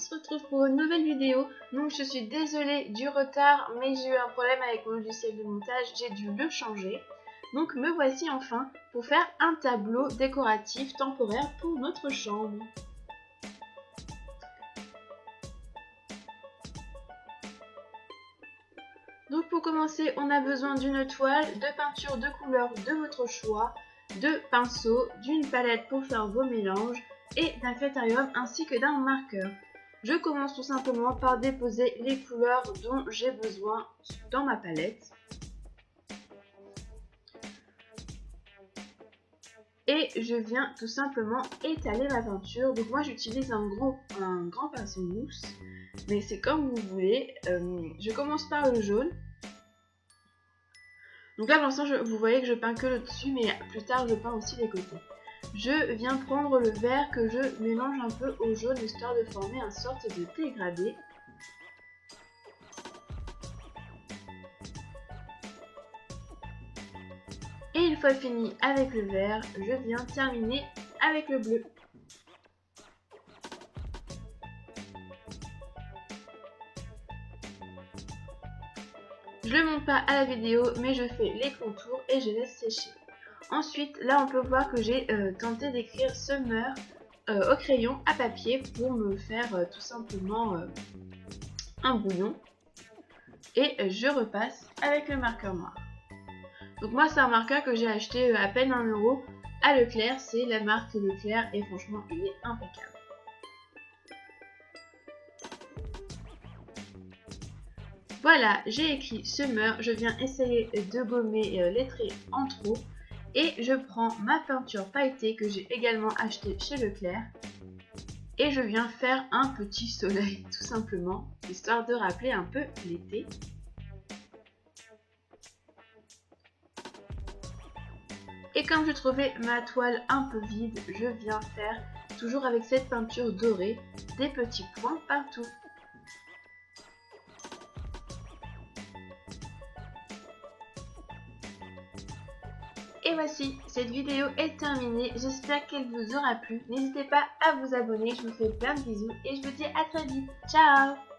se retrouve pour une nouvelle vidéo. Donc je suis désolée du retard, mais j'ai eu un problème avec mon logiciel de montage, j'ai dû le changer. Donc me voici enfin pour faire un tableau décoratif temporaire pour notre chambre. Donc pour commencer, on a besoin d'une toile, de peinture de couleur de votre choix, de pinceaux, d'une palette pour faire vos mélanges et d'un critérium ainsi que d'un marqueur. Je commence tout simplement par déposer les couleurs dont j'ai besoin dans ma palette. Et je viens tout simplement étaler ma peinture. Donc moi j'utilise un grand pinceau mousse, mais c'est comme vous voulez. Je commence par le jaune. Donc là pour l'instant vous voyez que je peins que le dessus, mais plus tard je peins aussi les côtés. Je viens prendre le vert que je mélange un peu au jaune histoire de former une sorte de dégradé. Et une fois fini avec le vert, je viens terminer avec le bleu. Je ne montre pas à la vidéo, mais je fais les contours et je laisse sécher. Ensuite, là on peut voir que j'ai tenté d'écrire Summer au crayon à papier pour me faire tout simplement un brouillon. Et je repasse avec le marqueur noir. Donc moi c'est un marqueur que j'ai acheté à peine 1 € à Leclerc, c'est la marque Leclerc et franchement il est impeccable. Voilà, j'ai écrit Summer, je viens essayer de gommer les traits en trop et je prends ma peinture pailletée que j'ai également achetée chez Leclerc et je viens faire un petit soleil tout simplement, histoire de rappeler un peu l'été. Et comme je trouvais ma toile un peu vide, je viens faire, toujours avec cette peinture dorée, des petits points partout. Et voici, cette vidéo est terminée, j'espère qu'elle vous aura plu. N'hésitez pas à vous abonner, je vous fais plein de bisous et je vous dis à très vite. Ciao!